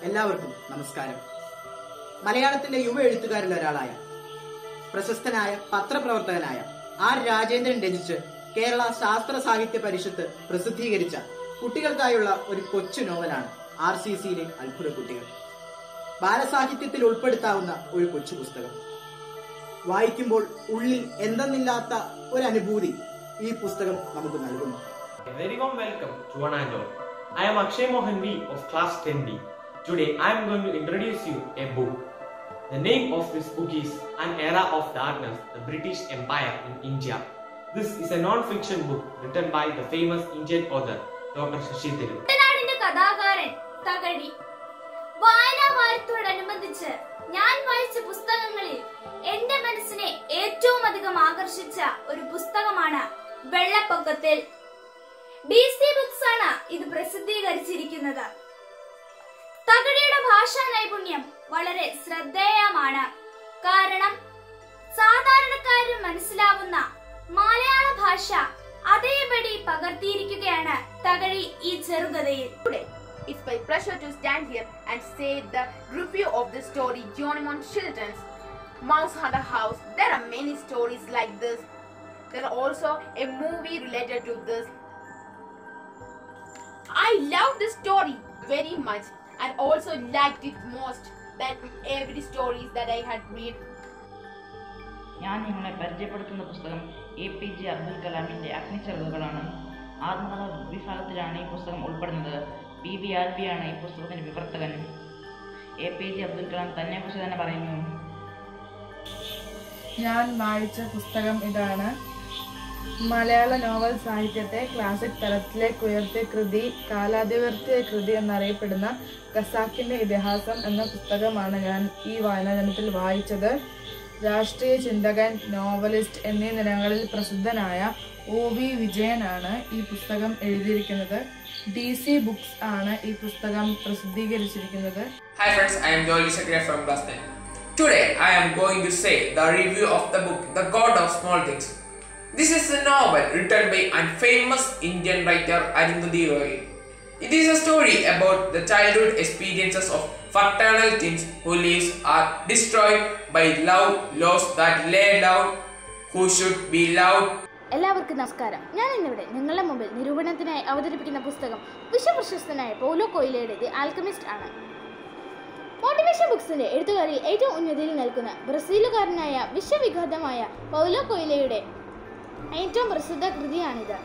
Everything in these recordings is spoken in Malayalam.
എല്ലാവർക്കും നമസ്കാരം. മലയാളത്തിലെ യുവ എഴുത്തുകാരിൽ ഒരാളായ പ്രശസ്തനായ പത്രപ്രവർത്തകനായ ആർ രാജേന്ദ്രൻ രചിച്ച് കേരള ശാസ്ത്ര സാഹിത്യ പരിഷത്ത് പ്രസിദ്ധീകരിച്ച കുട്ടികൾക്കായുള്ള ഒരു കൊച്ചു നോവലാണ് RCCയിലെ അത്ഭുത കുട്ടികൾ. ബാലസാഹിത്യത്തിൽ ഉൾപ്പെടുത്താവുന്ന ഒരു കൊച്ചു പുസ്തകം. വായിക്കുമ്പോൾ ഉള്ളിൽ എന്തെന്നില്ലാത്ത ഒരു അനുഭൂതി ഈ പുസ്തകം നമുക്ക് നൽകുന്നു. Very warm welcome to one and all. I am Akshay Mohan V of class 10B. Today I am going to introduce you a book. The name of this book is An Era of Darkness, the British Empire in India. This is a non-fiction book written by the famous Indian author Dr. Shashi Tharoor. കഥാകാരൻ തകഴി. വായനാ വാരത്തോടനുബന്ധിച്ച് ഞാൻ വായിച്ച പുസ്തകങ്ങളിൽ എന്റെ മനസ്സിനെ ഏറ്റവും അധികം ആകർഷിച്ച ഒരു പുസ്തകമാണ് വെള്ളപ്പൊക്കത്തിൽ. DC ബുക്സ് ആണ് ഇത് പ്രസിദ്ധീകരിച്ചിരിക്കുന്നത്. തകഴിയുടെ ഭാഷാ നൈപുണ്യം വളരെ ശ്രദ്ധേയമാണ്. കാരണം സാധാരണക്കാരന് മനസ്സിലാവുന്ന മലയാള ഭാഷ അതേപടി പകർത്തിയിരിക്കുകയാണ് തകഴി ഈ ചെറുകഥയിൽ. It's my pleasure to stand here and say the review of the story Johnny Children's Mouse Hunter House. There are many stories like this. There are also a movie related to this. I love this story very much and also liked it most than every stories that I had read. ഞാൻ നിങ്ങളെ പരിചയപ്പെടുത്തുന്ന പുസ്തകം APJ അബ്ദുൽ കലാമിൻ്റെ അഗ്നിച്ചിറകുകളാണ്. ആത്മകഥ വിഭാഗത്തിലാണ് ഈ പുസ്തകം ഉൾപ്പെടുന്നത്. PV ആൽബിയാണ് ഈ പുസ്തകത്തിൻ്റെ വിവർത്തകൻ. APJ അബ്ദുൽ കലാം തന്നെക്കുറിച്ച് തന്നെ പറയുന്നു. ഞാൻ വായിച്ച പുസ്തകം ഇതാണ്. മലയാള നോവൽ സാഹിത്യത്തെ ക്ലാസിക് തലത്തിലേക്ക് ഉയർത്തിയ കൃതി, കാലാതിവർത്തിയ കൃതി എന്നറിയപ്പെടുന്ന ഖസാക്കിന്റെ ഇതിഹാസം എന്ന പുസ്തകമാണ് ഞാൻ ഈ വായനാദിനത്തിൽ വായിച്ചത്. രാഷ്ട്രീയ ചിന്തകൻ, നോവലിസ്റ്റ് എന്നീ നിലകളിൽ പ്രസിദ്ധനായ OV വിജയനാണ് ഈ പുസ്തകം എഴുതിയിരിക്കുന്നത്. DC ബുക്സ് ആണ് ഈ പുസ്തകം പ്രസിദ്ധീകരിച്ചിരിക്കുന്നത്. Hi friends, I am Jolly Sakria from class 10. Today I am going to say the review of the book The God of Small Things. This is a novel written by a famous Indian writer Arundhati Roy. It is a story about the childhood experiences of fraternal twins whose lives are destroyed by love lost that lay down who should be loved. എല്ലാവർക്കും നമസ്കാരം. ഞാൻ ഇന്നിവിടെ നിങ്ങളുടെ മുമ്പിൽ നിരൂപണത്തിനായി അവതരിപ്പിക്കുന്ന പുസ്തകം വിശ്വപ്രശസ്തനായ പൗലോ കൊയ്ലോയുടെ ദി ആൽക്കമിസ്റ്റ് ആണ്. മോട്ടിവേഷൻ ബുക്സിന്റെ എഴുത്തുകാരിൽ ഏറ്റവും ഉന്നതിയിൽ നിൽക്കുന്ന ബ്രസീലുകാരനായ വിശ്വവിഖ്യാതമായ പൗലോ കൊയ്ലോയുടെ ഏറ്റവും പ്രസിദ്ധ കൃതിയാണിത്.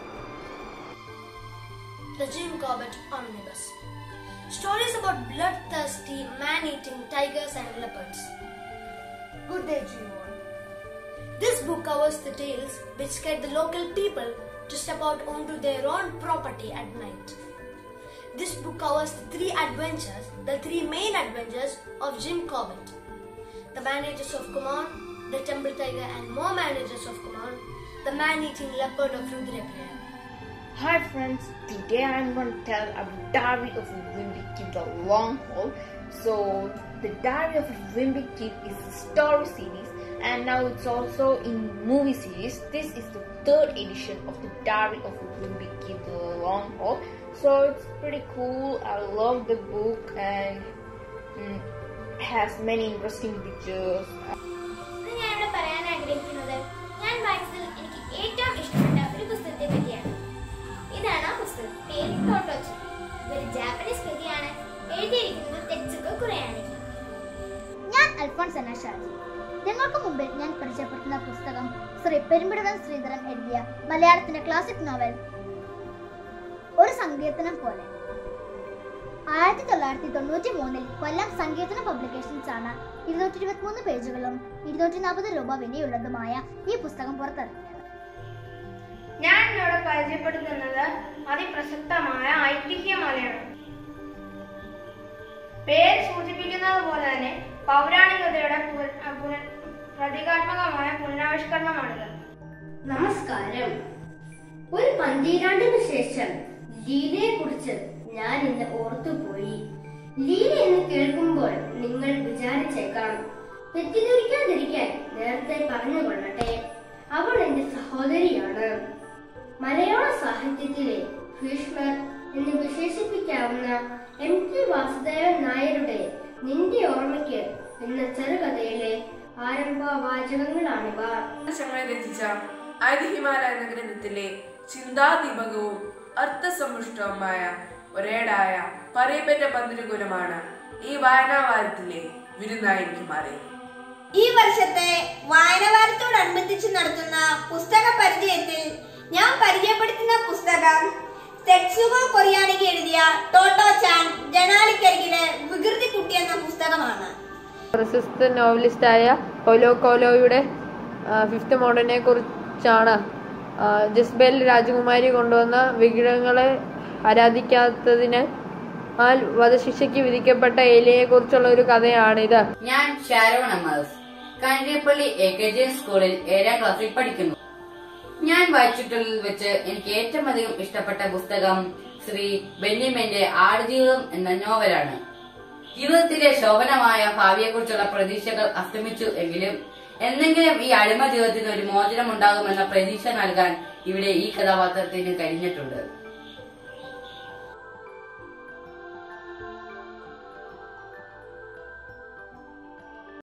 The Jim Corbett Omnibus. Stories about bloodthirsty, man-eating tigers and leopards. Good day, Jim. This book covers the tales which scare the local people to step out onto their own property at night. This book covers the three main adventures of Jim Corbett. The man-eaters of Kumon, the temple tiger and more man-eaters of Kumon, the man-eating leopard of Rudrapriya. Hi friends, today I am going to tell about Diary of a Wimpy Kid, the long haul. So the Diary of a Wimpy Kid is a story series and now it's also in movie series. This is the third edition of the Diary of a Wimpy Kid, the long haul. So it's pretty cool. I love the book and has many interesting pictures. ഞാൻ ഇവിടെ പറയാൻ ആഗ്രഹിക്കുന്നത് ഞാൻ വായിച്ചതിൽ എനിക്ക് ഏറ്റവും ഇഷ്ടപ്പെട്ട ഒരു പുസ്തകത്തെ പറ്റിയാണ്. ഇതാണ് ആ പുസ്തകം. പേര് ടോട്ടോച്ചി. ഇതൊരു ജാപ്പനീസ് കൃതിയാണ്. എഴുതിയിരിക്കുന്നത് തെറ്റ്സുക്കോ കുറയാനിക്കി. ഞാൻ അൽഫോൺസ് ഷാജി. നിങ്ങൾക്ക് മുമ്പിൽ ഞാൻ പരിചയപ്പെടുത്തുന്ന പുസ്തകം ശ്രീ പെരുമ്പിടുവൻ ശ്രീധരൻ എഴുതിയ മലയാളത്തിന്റെ ക്ലാസിക് നോവൽ ഒരു സങ്കീർത്തനം പോലെ. 1993 കൊല്ലം സങ്കീർത്തന പബ്ലിക്കേഷൻസ് ആണ് 223 പേജുകളും 240 രൂപ വിലയുള്ളതുമായ ഈ പുസ്തകം പുറത്തിറക്കിയത്. ഞാൻ ഇവിടെ പരിചയപ്പെടുത്തുന്നത് അതിപ്രസക്തമായ ഐതിഹ്യമാലയാണ്. പേര് സൂചിപ്പിക്കുന്നത് പോലെ തന്നെ പൗരാണികതയുടെ പ്രതീകാത്മകമായ പുനരാവിഷ്കരണമാണിത്. നമസ്കാരം. ഒരു 15 ശേഷം ലീലയെ കുറിച്ച് ഞാൻ ഇന്ന് ഓർത്തുപോയി. ലീല എന്ന് കേൾക്കുമ്പോൾ നിങ്ങൾ വിചാരിച്ചേക്കാം, തെറ്റിദ്ധരിക്കാതിരിക്കാൻ നേരത്തെ പറഞ്ഞുകൊള്ളട്ടെ, അവൾ എന്റെ സഹോദരിയാണ്. മലയാള സാഹിത്യത്തിലെ ഭീഷ്മർ എന്ന് വിശേഷിപ്പിക്കാവുന്ന എഴുത്തുകാരനാവുന്ന MT വാസുദേവൻ നായരുടെ നിന്റെ ഓർമ്മയ്ക്ക് എന്ന ചെറുകഥയിലെ ആരംഭ വാചകങ്ങളാണിവ. രചിച്ച ഐതിഹ്യമാല എന്ന ഗ്രന്ഥത്തിലെ ചിന്താദീപകവും അർത്ഥസമ്പുഷ്ടവുമായ ഒരേടായ പറയപ്പെട്ട പന്തിരുകുലമാണ് ഈ വായനാവാരത്തിലെ വിരുന്നായിരിക്കും മാറിയത്. ഈ വർഷത്തെ വായനവാരത്തോടനുബന്ധിച്ച് നടത്തുന്ന പുസ്തക പരിചയത്തിൽ ഞാൻ പരിചയപ്പെടുത്തുന്ന പുസ്തകം തെറ്റ്സുഗോ കൊറിയാനഗി എഴുതിയ ടോട്ടോ ചാൻ ജനാലിക്കരികിലെ വികൃതി കുട്ടി എന്ന പുസ്തകമാണ്. പ്രശസ്ത നോവലിസ്റ്റായ പൗലോ കോലോയുടെ ഫിഫ്ത്ത് മോഡലിനെ കുറിച്ചാണ്. ജസ്ബേൽ രാജകുമാരി കൊണ്ടുവന്ന വിഗ്രഹങ്ങളെ ആരാധിക്കാത്തതിന് വധശിക്ഷയ്ക്ക് വിധിക്കപ്പെട്ട ഏലിയെ കുറിച്ചുള്ള ഒരു കഥയാണിത്. ഞാൻ ഷാരോൺ അമേഴ്സ്, കാഞ്ഞിരപ്പള്ളി AKG സ്കൂളിൽ 7ാം ക്ലാസ്സിൽ പഠിക്കുന്നു. ഞാൻ വായിച്ചിട്ടുള്ളതിൽ വെച്ച് എനിക്ക് ഏറ്റവും അധികം ഇഷ്ടപ്പെട്ട പുസ്തകം ശ്രീ ബെന്യാമിന്റെ ആടുജീവിതം എന്ന നോവലാണ്. ജീവിതത്തിലെ ശോഭനമായ ഭാവിയെക്കുറിച്ചുള്ള പ്രതീക്ഷകൾ അസ്തമിച്ചു എങ്കിലും എന്തെങ്കിലും ഈ അടിമ ജീവിതത്തിന് ഒരു മോചനം ഉണ്ടാകുമെന്ന പ്രതീക്ഷ നൽകാൻ ഇവിടെ ഈ കഥാപാത്രത്തിന് കഴിഞ്ഞിട്ടുണ്ട്.